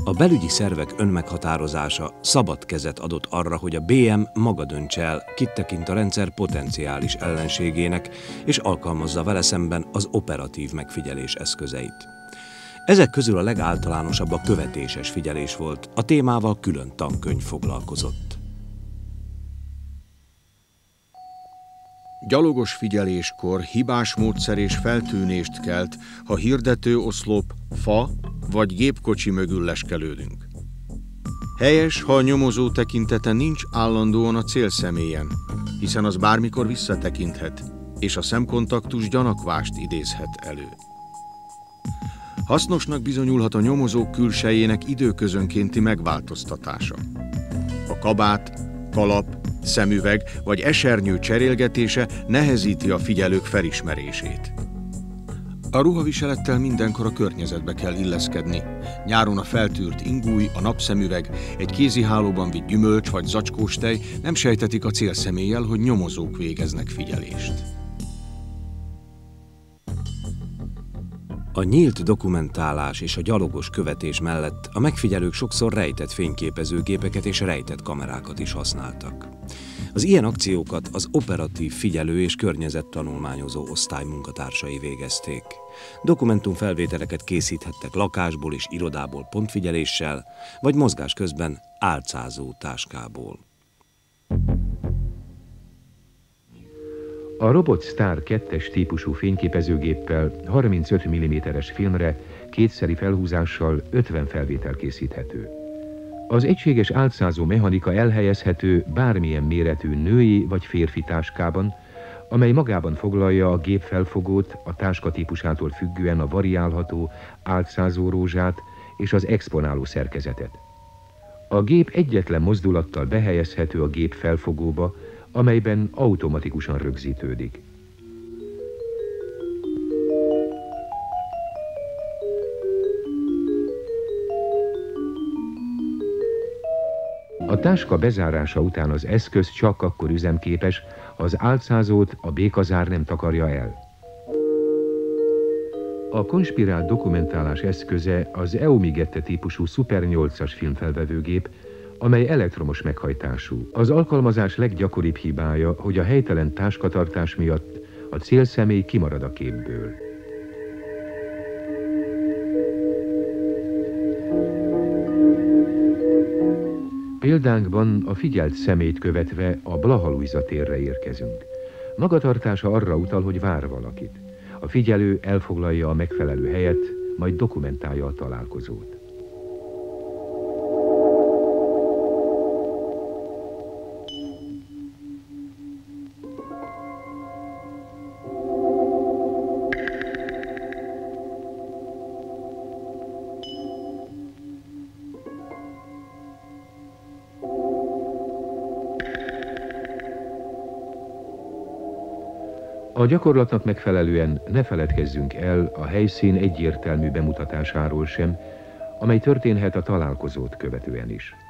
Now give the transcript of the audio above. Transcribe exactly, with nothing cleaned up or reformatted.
A belügyi szervek önmeghatározása szabad kezet adott arra, hogy a bé em maga döntse el, kit tekint a rendszer potenciális ellenségének, és alkalmazza vele szemben az operatív megfigyelés eszközeit. Ezek közül a legáltalánosabb a követéses figyelés volt, a témával külön tankönyv foglalkozott. Gyalogos figyeléskor hibás módszer és feltűnést kelt, ha hirdető oszlop, fa vagy gépkocsi mögül leskelődünk. Helyes, ha a nyomozó tekintete nincs állandóan a célszemélyen, hiszen az bármikor visszatekinthet, és a szemkontaktus gyanakvást idézhet elő. Hasznosnak bizonyulhat a nyomozók külsejének időközönkénti megváltoztatása. A kabát, kalap, szemüveg vagy esernyő cserélgetése nehezíti a figyelők felismerését. A ruhaviselettel mindenkor a környezetbe kell illeszkedni. Nyáron a feltűrt ingúj, a napszemüveg, egy kézihálóban vitt gyümölcs vagy zacskós tej nem sejtetik a célszemélyel, hogy nyomozók végeznek figyelést. A nyílt dokumentálás és a gyalogos követés mellett a megfigyelők sokszor rejtett fényképezőgépeket és rejtett kamerákat is használtak. Az ilyen akciókat az operatív figyelő és környezettanulmányozó osztály munkatársai végezték. Dokumentumfelvételeket készíthettek lakásból és irodából pontfigyeléssel, vagy mozgás közben álcázó táskából. A Robot Star kettes típusú fényképezőgéppel harmincöt milliméteres filmre kétszeri felhúzással ötven felvétel készíthető. Az egységes álcázó mechanika elhelyezhető bármilyen méretű női vagy férfi táskában, amely magában foglalja a gép felfogót, a táska típusától függően a variálható álcázó rózsát és az exponáló szerkezetet. A gép egyetlen mozdulattal behelyezhető a gép felfogóba, amelyben automatikusan rögzítődik. A táska bezárása után az eszköz csak akkor üzemképes, ha az álcázót a békazár nem takarja el. A konspirált dokumentálás eszköze az Eumigette típusú Super nyolcas filmfelvevőgép, amely elektromos meghajtású. Az alkalmazás leggyakoribb hibája, hogy a helytelen táskatartás miatt a célszemély kimarad a képből. Példánkban a figyelt személyt követve a Blaha Lujza térre érkezünk. Magatartása arra utal, hogy vár valakit. A figyelő elfoglalja a megfelelő helyet, majd dokumentálja a találkozót. A gyakorlatnak megfelelően ne feledkezzünk el a helyszín egyértelmű bemutatásáról sem, amely történhet a találkozót követően is.